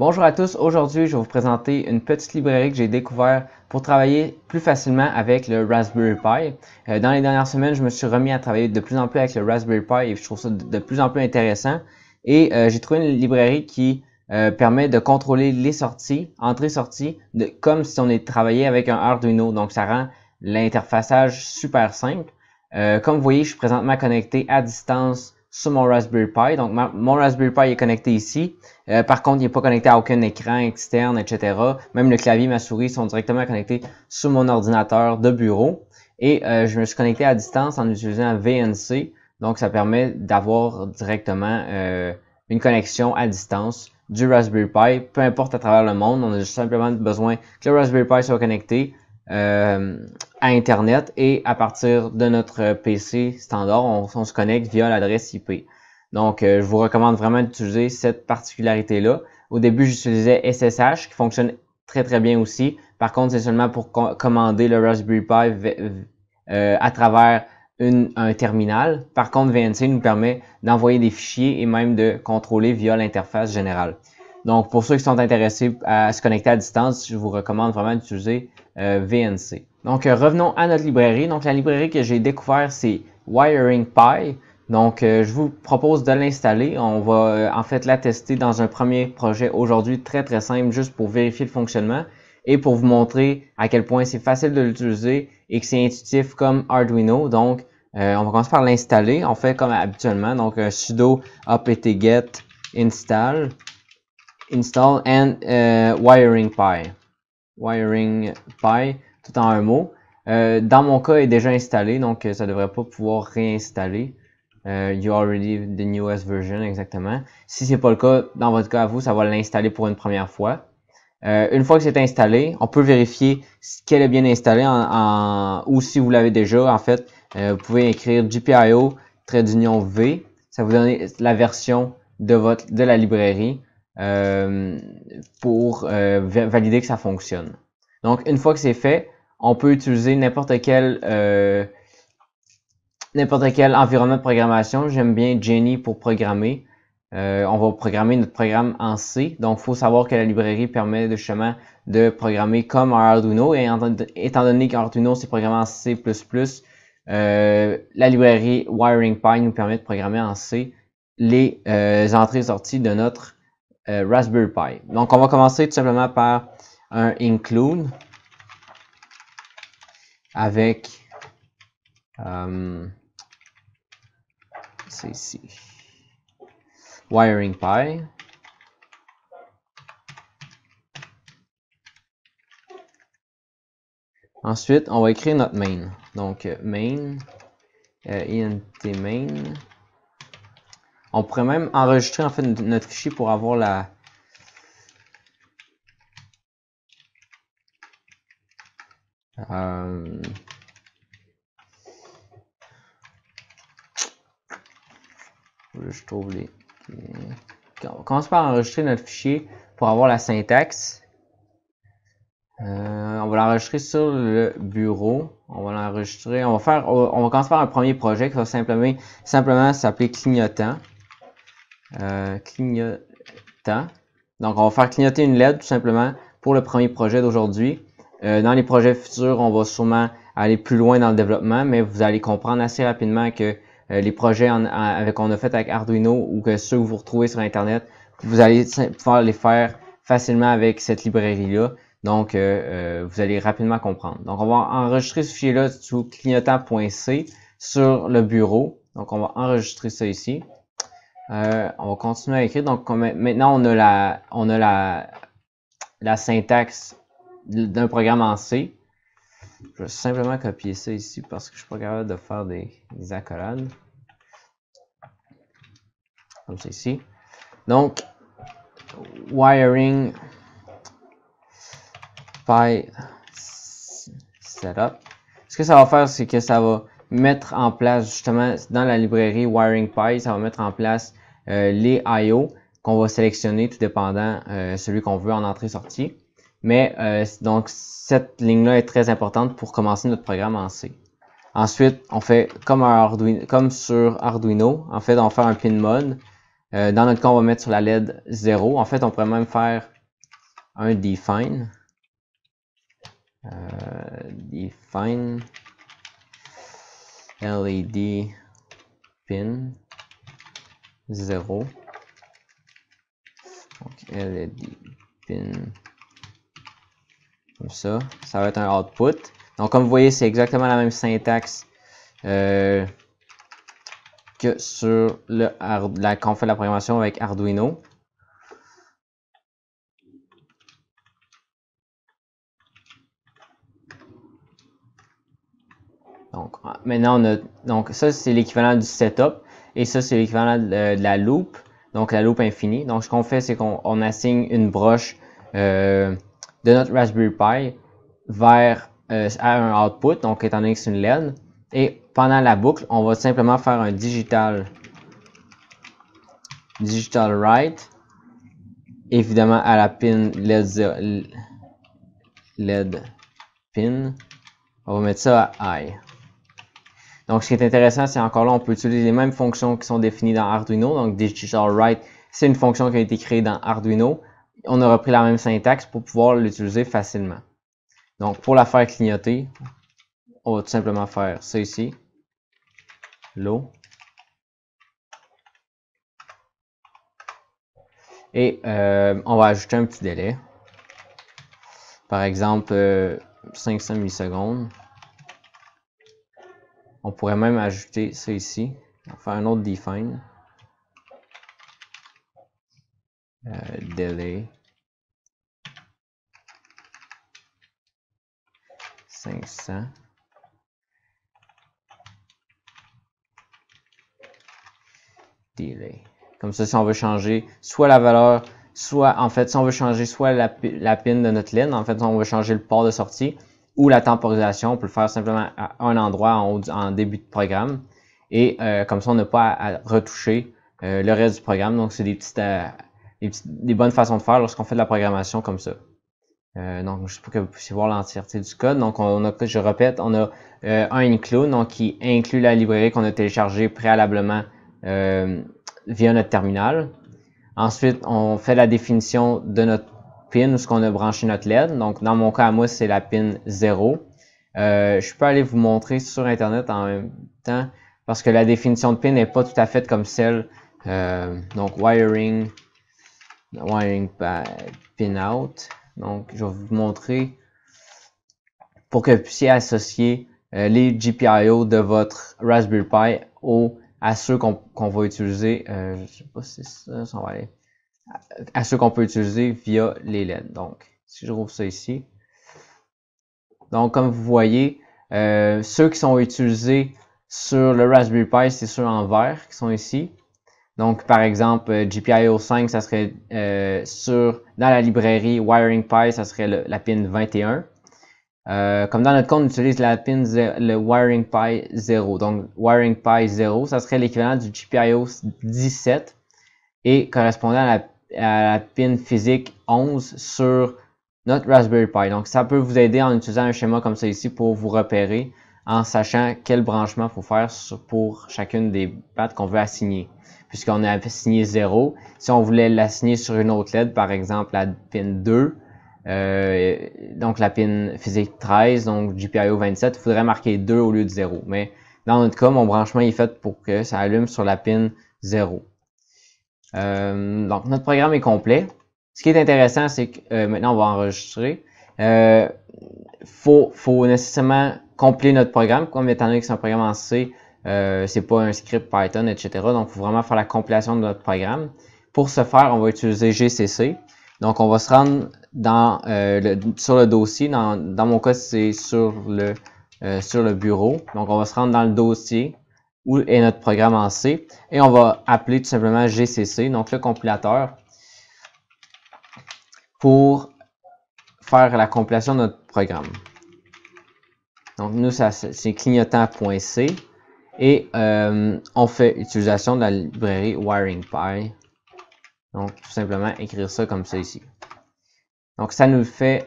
Bonjour à tous, aujourd'hui je vais vous présenter une petite librairie que j'ai découverte pour travailler plus facilement avec le Raspberry Pi. Dans les dernières semaines, je me suis remis à travailler de plus en plus avec le Raspberry Pi et je trouve ça de plus en plus intéressant. Et j'ai trouvé une librairie qui permet de contrôler les sorties, entrées-sorties, comme si on est travaillé avec un Arduino. Donc ça rend l'interfaçage super simple. Comme vous voyez, je suis présentement connecté à distance sur mon Raspberry Pi. Donc mon Raspberry Pi est connecté ici. Par contre, il n'est pas connecté à aucun écran externe, etc. Même le clavier et ma souris sont directement connectés sur mon ordinateur de bureau. Et je me suis connecté à distance en utilisant VNC. Donc, ça permet d'avoir directement une connexion à distance du Raspberry Pi, peu importe à travers le monde. On a juste simplement besoin que le Raspberry Pi soit connecté à Internet et à partir de notre PC standard, on se connecte via l'adresse IP. Donc, je vous recommande vraiment d'utiliser cette particularité-là. Au début, j'utilisais SSH qui fonctionne très très bien aussi. Par contre, c'est seulement pour commander le Raspberry Pi à travers un terminal. Par contre, VNC nous permet d'envoyer des fichiers et même de contrôler via l'interface générale. Donc, pour ceux qui sont intéressés à se connecter à distance, je vous recommande vraiment d'utiliser VNC. Donc, revenons à notre librairie. Donc, la librairie que j'ai découvert, c'est Wiring Pi. Donc, je vous propose de l'installer. On va en fait la tester dans un premier projet aujourd'hui, très très simple, juste pour vérifier le fonctionnement et pour vous montrer à quel point c'est facile de l'utiliser et que c'est intuitif comme Arduino. Donc, on va commencer par l'installer. On fait comme habituellement. Donc, sudo apt-get install and wiring pi. Wiring pi, tout en un mot. Dans mon cas, il est déjà installé, donc ça ne devrait pas pouvoir réinstaller. You already the newest version, exactement. Si c'est pas le cas, dans votre cas à vous, ça va l'installer pour une première fois. Une fois que c'est installé, on peut vérifier qu'elle est bien installée ou si vous l'avez déjà, en fait, vous pouvez écrire GPIO-V. Ça vous donne la version de la librairie pour valider que ça fonctionne. Donc, une fois que c'est fait, on peut utiliser n'importe quel environnement de programmation. J'aime bien Jenny pour programmer. On va programmer notre programme en C. Donc, il faut savoir que la librairie permet justement de programmer comme un Arduino. Et étant donné qu'Arduino, c'est programmé en C++, la librairie Wiring Pi nous permet de programmer en C les entrées et sorties de notre Raspberry Pi. Donc, on va commencer tout simplement par un include avec c'est ici. Wiring Pi. Ensuite, on va écrire notre main. Donc, main, int main. On pourrait même enregistrer en fait notre fichier pour avoir la je trouve les. On commence par enregistrer notre fichier pour avoir la syntaxe. On va l'enregistrer sur le bureau. On va l'enregistrer. On va commencer par un premier projet qui va simplement s'appeler clignotant. Clignotant. Donc, on va faire clignoter une LED tout simplement pour le premier projet d'aujourd'hui. Dans les projets futurs, on va sûrement aller plus loin dans le développement, mais vous allez comprendre assez rapidement que les projets qu'on a fait avec Arduino ou que ceux que vous retrouvez sur Internet, vous allez pouvoir les faire facilement avec cette librairie-là. Donc, vous allez rapidement comprendre. Donc, on va enregistrer ce fichier-là sous clignotant.c sur le bureau. Donc, on va enregistrer ça ici. On va continuer à écrire. Donc, maintenant, on a la syntaxe d'un programme en C. Je vais simplement copier ça ici parce que je ne suis pas capable de faire des accolades. Comme ça ici. Donc, wiring Pi setup. Ce que ça va faire, c'est que ça va mettre en place justement dans la librairie Wiring Pi, ça va mettre en place les I/O qu'on va sélectionner tout dépendant celui qu'on veut en entrée-sortie. Mais donc cette ligne-là est très importante pour commencer notre programme en C. Ensuite, on fait comme sur Arduino, en fait, on va faire un pin mode. Dans notre cas, on va mettre sur la LED 0. En fait, on pourrait même faire un define. Define LED pin 0. Donc LED pin comme ça. Ça va être un output. Donc comme vous voyez, c'est exactement la même syntaxe que sur quand on fait la programmation avec Arduino. Donc maintenant donc ça c'est l'équivalent du setup et ça c'est l'équivalent de la loop, donc la loop infinie. Donc ce qu'on fait c'est qu'on assigne une broche de notre Raspberry Pi vers à un output, donc étant donné que c'est une LED, et pendant la boucle on va simplement faire un digital write évidemment à la pin LED pin, on va mettre ça à I. Donc, ce qui est intéressant, c'est encore là, on peut utiliser les mêmes fonctions qui sont définies dans Arduino. Donc, Digital Write, c'est une fonction qui a été créée dans Arduino. On a repris la même syntaxe pour pouvoir l'utiliser facilement. Donc, pour la faire clignoter, on va tout simplement faire ça ici. Low. Et on va ajouter un petit délai. Par exemple, 500 millisecondes. On pourrait même ajouter ça ici. On va faire un autre define. Delay. 500. Delay. Comme ça, si on veut changer soit la valeur, soit, en fait, si on veut changer soit la pin de notre ligne, en fait, si on veut changer le port de sortie, ou la temporisation, on peut le faire simplement à un endroit en début de programme. Et comme ça, on n'a pas à retoucher le reste du programme. Donc, c'est des bonnes façons de faire lorsqu'on fait de la programmation comme ça. Donc, juste pour que vous puissiez voir l'entièreté du code. Donc, je répète, on a un include, donc qui inclut la librairie qu'on a téléchargée préalablement via notre terminal. Ensuite, on fait la définition de notre pin où ce qu'on a branché notre LED. Donc, dans mon cas, à moi, c'est la pin 0. Je peux aller vous montrer sur Internet en même temps parce que la définition de pin n'est pas tout à fait comme celle. Donc, wiring pin out. Donc, je vais vous montrer pour que vous puissiez associer les GPIO de votre Raspberry Pi à ceux qu'on va utiliser. Je sais pas si c'est ça, on va aller à ceux qu'on peut utiliser via les LED. Donc, si je rouvre ça ici. Donc, comme vous voyez, ceux qui sont utilisés sur le Raspberry Pi, c'est ceux en vert qui sont ici. Donc, par exemple, GPIO 5, ça serait dans la librairie Wiring Pi, ça serait la pin 21. Comme dans notre cas, on utilise la pin le Wiring Pi 0. Donc, Wiring Pi 0, ça serait l'équivalent du GPIO 17 et correspondant à la pin physique 11 sur notre Raspberry Pi. Donc, ça peut vous aider en utilisant un schéma comme ça ici pour vous repérer en sachant quel branchement il faut faire pour chacune des pattes qu'on veut assigner. Puisqu'on a assigné 0, si on voulait l'assigner sur une autre LED, par exemple la pin 2, donc la pin physique 13, donc GPIO 27, il faudrait marquer 2 au lieu de 0. Mais dans notre cas, mon branchement est fait pour que ça allume sur la pin 0. Donc notre programme est complet. Ce qui est intéressant, c'est que maintenant on va enregistrer. Faut nécessairement compiler notre programme, comme étant donné que c'est un programme en C, c'est pas un script Python, etc. Donc, il faut vraiment faire la compilation de notre programme. Pour ce faire, on va utiliser GCC. Donc, on va se rendre sur le dossier. Dans mon cas, c'est sur le bureau. Donc, on va se rendre dans le dossier où est notre programme en C. Et on va appeler tout simplement GCC, donc le compilateur, pour faire la compilation de notre programme. Donc, nous, c'est clignotant.c. Et on fait utilisation de la librairie Wiring Pi. Donc, tout simplement écrire ça comme ça ici. Donc, ça nous fait...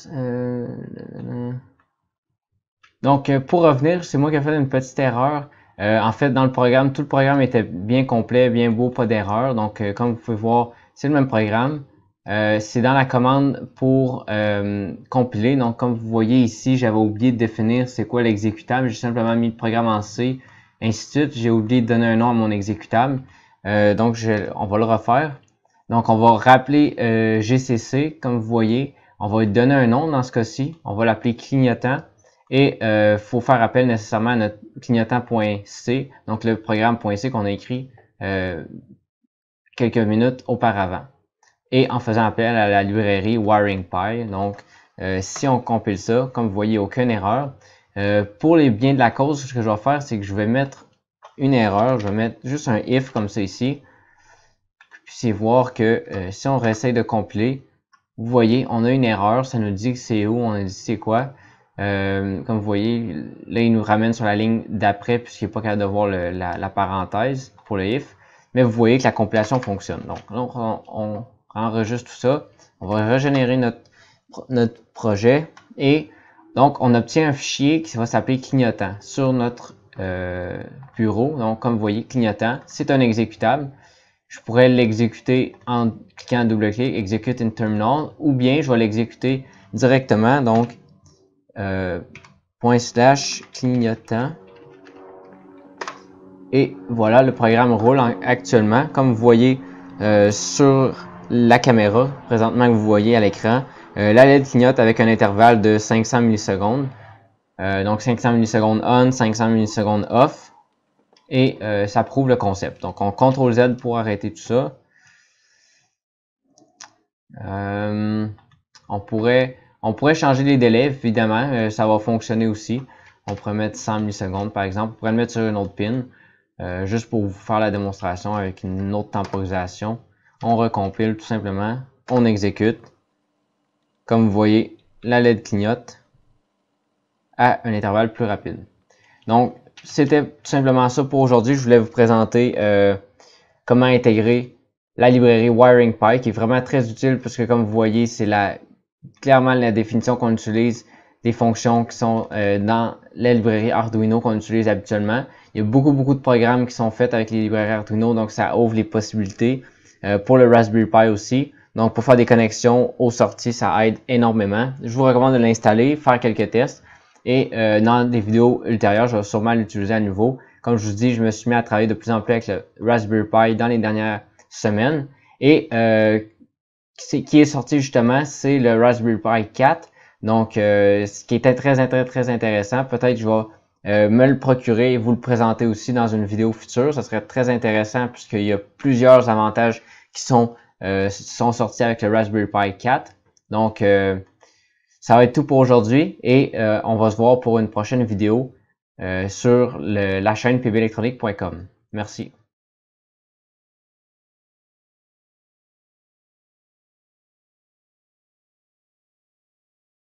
Donc, pour revenir, c'est moi qui ai fait une petite erreur. En fait, dans le programme, tout le programme était bien complet, bien beau, pas d'erreur. Donc, comme vous pouvez voir, c'est le même programme. C'est dans la commande pour compiler. Donc, comme vous voyez ici, j'avais oublié de définir c'est quoi l'exécutable. J'ai simplement mis le programme en C, ainsi de suite. J'ai oublié de donner un nom à mon exécutable. Donc, on va le refaire. Donc, on va rappeler GCC, comme vous voyez. On va lui donner un nom dans ce cas-ci. On va l'appeler clignotant. Et faut faire appel nécessairement à notre clignotant.c, donc le programme.c qu'on a écrit quelques minutes auparavant. Et en faisant appel à la librairie WiringPy. Donc, si on compile ça, comme vous voyez, aucune erreur. Pour les biens de la cause, ce que je vais faire, c'est que je vais mettre une erreur. Je vais mettre juste un if comme ça ici. Puis voir que si on réessaye de compiler, vous voyez, on a une erreur. Ça nous dit que c'est où, on a dit c'est quoi. Comme vous voyez, là, il nous ramène sur la ligne d'après puisqu'il n'est pas capable de voir la parenthèse pour le if. Mais vous voyez que la compilation fonctionne. Donc, on enregistre tout ça. On va régénérer notre projet. Et donc, on obtient un fichier qui va s'appeler clignotant sur notre bureau. Donc, comme vous voyez, clignotant, c'est un exécutable. Je pourrais l'exécuter en cliquant double-clic, execute in terminal, ou bien je vais l'exécuter directement. Donc, /clignotant. Et voilà, le programme roule actuellement. Comme vous voyez sur la caméra, présentement que vous voyez à l'écran, la LED clignote avec un intervalle de 500 millisecondes. Donc 500 millisecondes on, 500 millisecondes off. Et ça prouve le concept. Donc on CTRL Z pour arrêter tout ça. On pourrait changer les délais, évidemment, ça va fonctionner aussi. On pourrait mettre 100 millisecondes par exemple. On pourrait le mettre sur une autre pin, juste pour vous faire la démonstration avec une autre temporisation. On recompile tout simplement, on exécute. Comme vous voyez, la LED clignote à un intervalle plus rapide. Donc, c'était tout simplement ça pour aujourd'hui. Je voulais vous présenter comment intégrer la librairie WiringPy, qui est vraiment très utile puisque comme vous voyez, c'est clairement la définition qu'on utilise des fonctions qui sont dans la librairie Arduino qu'on utilise habituellement. Il y a beaucoup de programmes qui sont faits avec les librairies Arduino, donc ça ouvre les possibilités pour le Raspberry Pi aussi. Donc pour faire des connexions aux sorties, ça aide énormément. Je vous recommande de l'installer, faire quelques tests. Et dans des vidéos ultérieures, je vais sûrement l'utiliser à nouveau. Comme je vous dis, je me suis mis à travailler de plus en plus avec le Raspberry Pi dans les dernières semaines. Et qui est sorti justement, c'est le Raspberry Pi 4. Donc, ce qui était très intéressant. Peut-être je vais me le procurer et vous le présenter aussi dans une vidéo future. Ça serait très intéressant puisqu'il y a plusieurs avantages qui sont sortis avec le Raspberry Pi 4. Donc, ça va être tout pour aujourd'hui et on va se voir pour une prochaine vidéo sur la chaîne pbelectronique.com. Merci.